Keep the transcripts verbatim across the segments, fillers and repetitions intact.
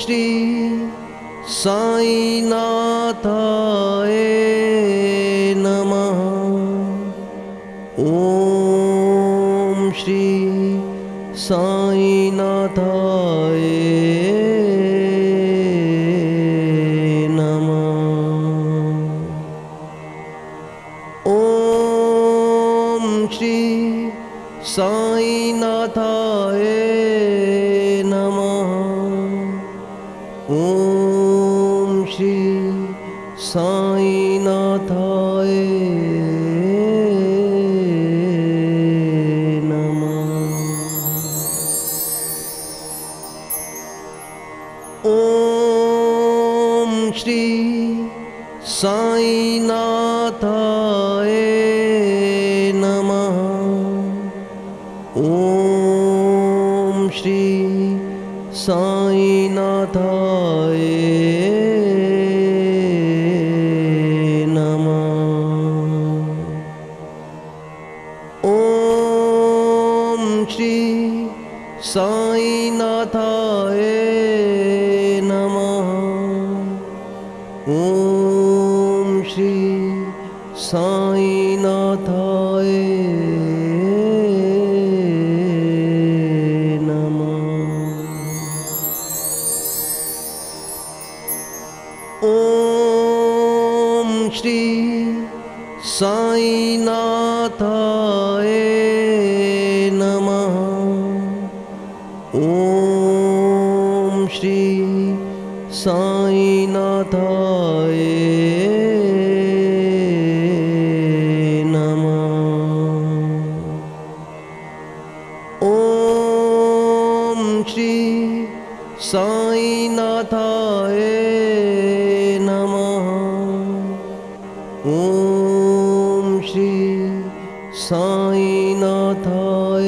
श्री साईनाथाय नमः। ॐ श्री साईनाथाय नमः। ॐ श्री साईनाथाय नमः। ॐ श्री साईनाथाय ॐ श्री साईनाथाय नमः। ॐ श्री साईनाथाय नमः। ॐ श्री साईनाथाय नमः। ॐ श्री साईनाथाय नमः। ॐ श्री साईनाथाय नमः। ॐ श्री साईनाथाय नमः। ॐ श्री साईनाथाय नमः। ॐ श्री साईनाथाय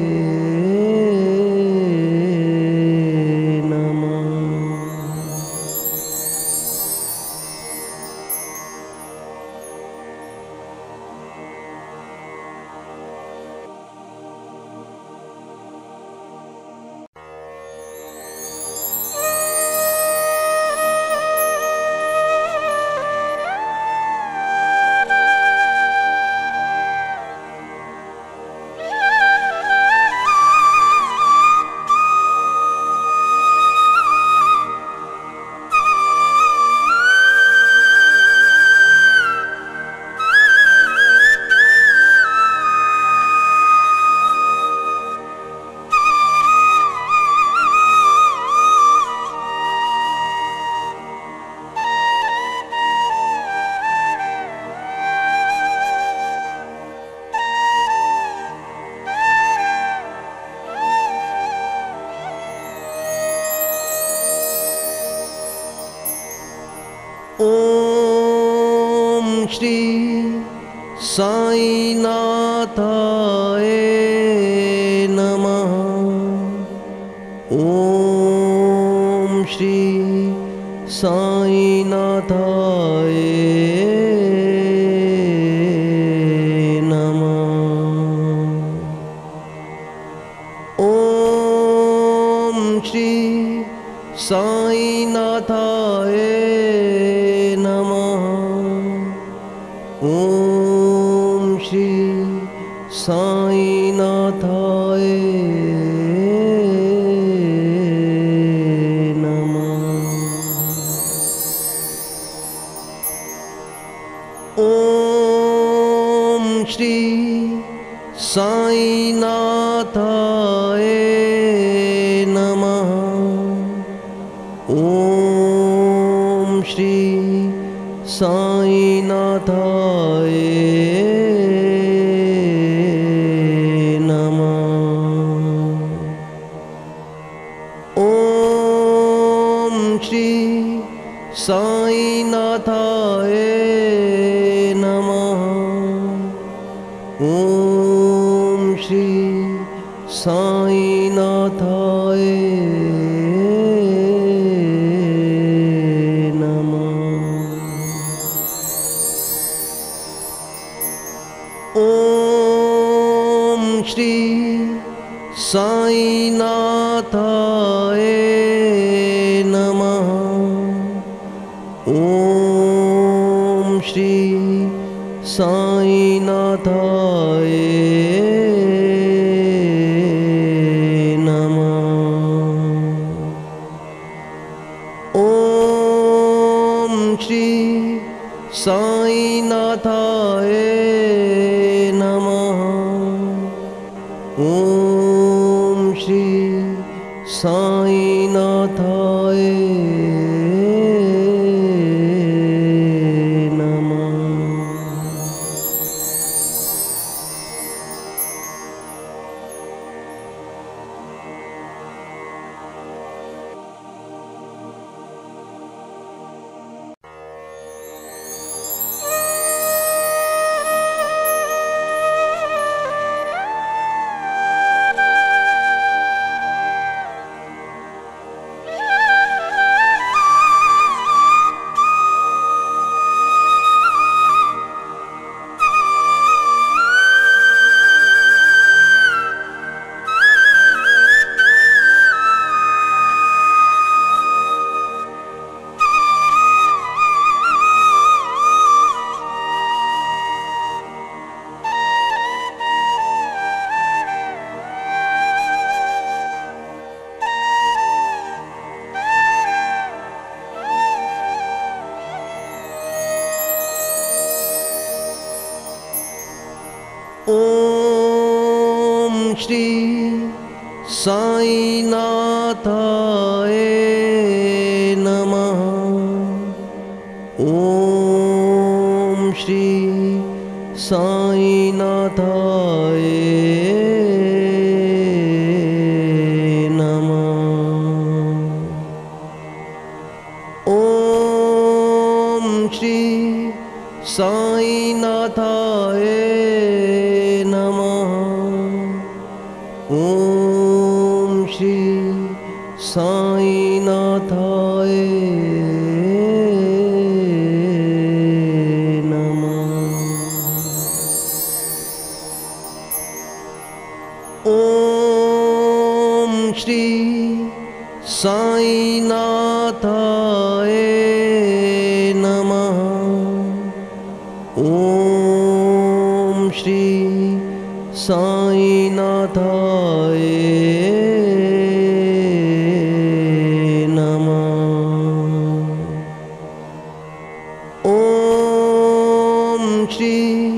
ॐ श्री साईनाथाय नमः। ॐ श्री साईनाथाय नमः। ॐ श्री साईनाथाय नमः। ॐ श्री साईनाथाय नमः। ॐ श्री साईनाथाय नमः। ॐ श्री साईनाथाय नमः। ॐ श्री साईनाथाय नमः। ॐ श्री साईनाथाय ॐ श्री साईनाथाय नमः। ॐ श्री साईनाथाय नमः। ॐ श्री साईनाथाय नमः। ॐ श्री साईनाथाय नमः। ॐ श्री साईनाथाय नमः। ॐ श्री साईनाथाय नमः। ॐ श्री साईनाथाय नमः। ॐ श्री साईनाथाय नमः। ॐ श्री साईनाथाय नमः। ॐ श्री साईनाथाय नमः। ॐ श्री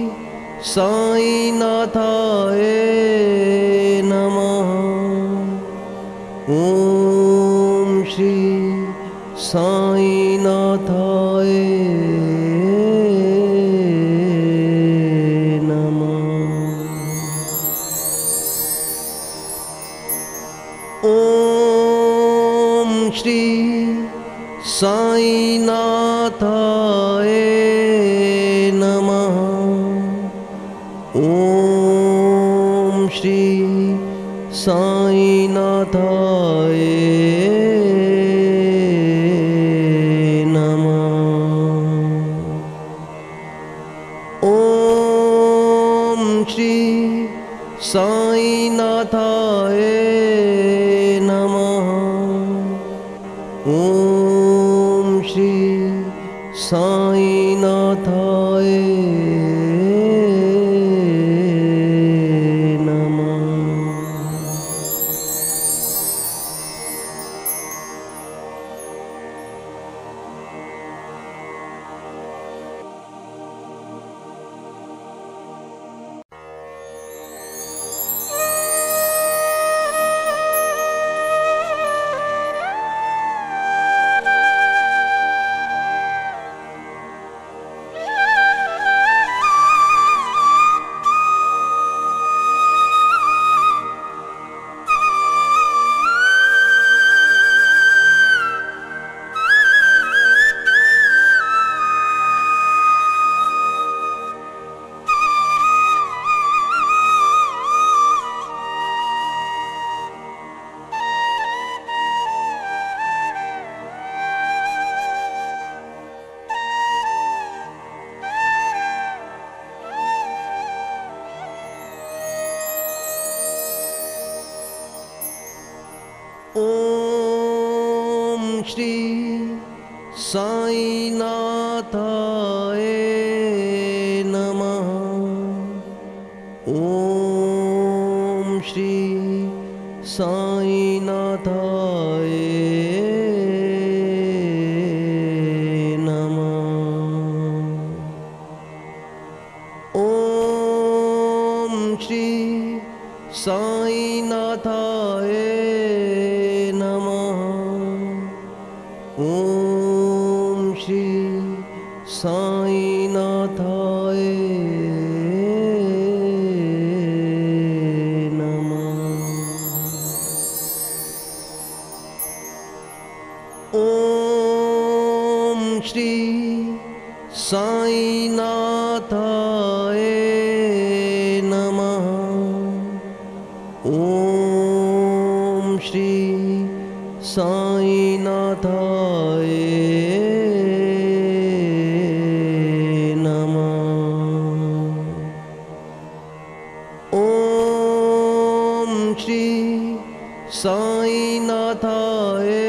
साईनाथाय नमः। ॐ श्री साईनाथाय ॐ श्री साईनाथाय नमः। ॐ श्री साईनाथाय नमः। ॐ श्री साईनाथाय नमः। ॐ श्री साईनाथाय श्री साईनाथाय नमः। ॐ श्री साईनाथाय नमः। ॐ श्री साईनाथाय नमः। ॐ श्री साईनाथाय ॐ श्री साईनाथाय नमः। ॐ श्री साईनाथाय नमः। ॐ श्री साईनाथाय